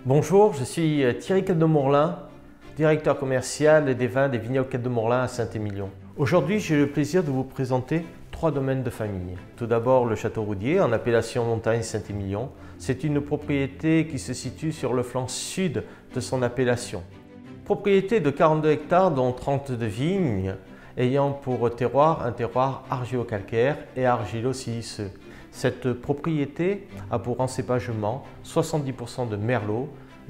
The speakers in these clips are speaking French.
Bonjour, je suis Thierry Quête-de-Morlain, directeur commercial des vins des vignobles Quête-de-Morlain à Saint-Émilion. Aujourd'hui, j'ai le plaisir de vous présenter 3 domaines de famille. Tout d'abord, le Château Roudier, en appellation Montagne Saint-Émilion. C'est une propriété qui se situe sur le flanc sud de son appellation. Propriété de 42 hectares, dont 30 de vignes, ayant pour terroir un terroir argilo-calcaire et argilo-siliceux. Cette propriété a pour encépagement 70% de Merlot,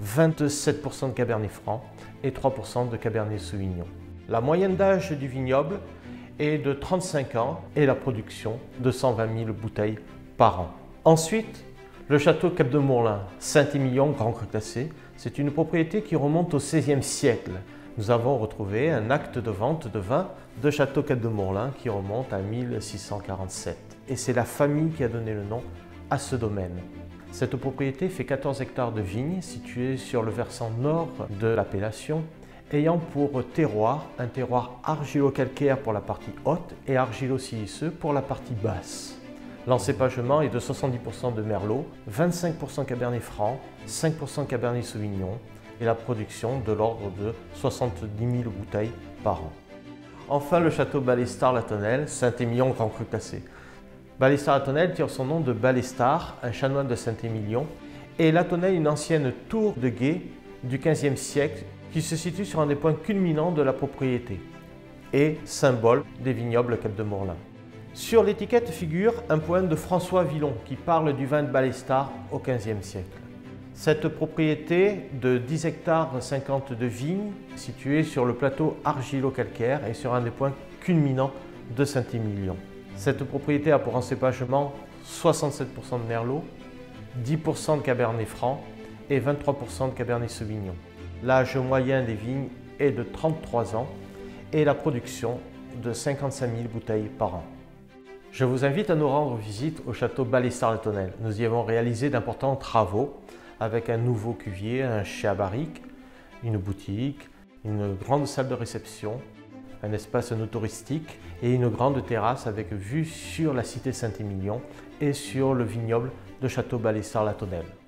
27% de Cabernet Franc et 3% de Cabernet Sauvignon. La moyenne d'âge du vignoble est de 35 ans et la production de 120 000 bouteilles par an. Ensuite, le château Quête-de-Morlain, Saint-Émilion, Grand Cru classé, c'est une propriété qui remonte au XVIe siècle. Nous avons retrouvé un acte de vente de vin de château Quête-de-Morlain qui remonte à 1647. Et c'est la famille qui a donné le nom à ce domaine. Cette propriété fait 14 hectares de vignes situées sur le versant nord de l'appellation, ayant pour terroir un terroir argilo-calcaire pour la partie haute et argilo-siliceux pour la partie basse. L'encépagement est de 70% de Merlot, 25% Cabernet Franc, 5% Cabernet Sauvignon et la production de l'ordre de 70 000 bouteilles par an. Enfin, le château Balestar-la-Tonnelle, Saint-Émilion, Grand Cru classé. Balestar-la-Tonnelle tire son nom de Balestar, un chanoine de Saint-Émilion, et la Tonnelle, une ancienne tour de guet du XVe siècle qui se situe sur un des points culminants de la propriété et symbole des vignobles Quête-de-Morlain. Sur l'étiquette figure un poème de François Villon qui parle du vin de Balestar au XVe siècle. Cette propriété de 10 hectares 50 de vignes, située sur le plateau argilo-calcaire et sur un des points culminants de Saint-Émilion. Cette propriété a pour encépagement 67% de Merlot, 10% de Cabernet Franc et 23% de Cabernet Sauvignon. L'âge moyen des vignes est de 33 ans et la production de 55 000 bouteilles par an. Je vous invite à nous rendre visite au château Balestar-la-Tonnelle. Nous y avons réalisé d'importants travaux avec un nouveau cuvier, un chai à barrique, une boutique, une grande salle de réception, un espace no touristique et une grande terrasse avec vue sur la cité Saint-Émilion et sur le vignoble de château Balestar-la-Tonnelle.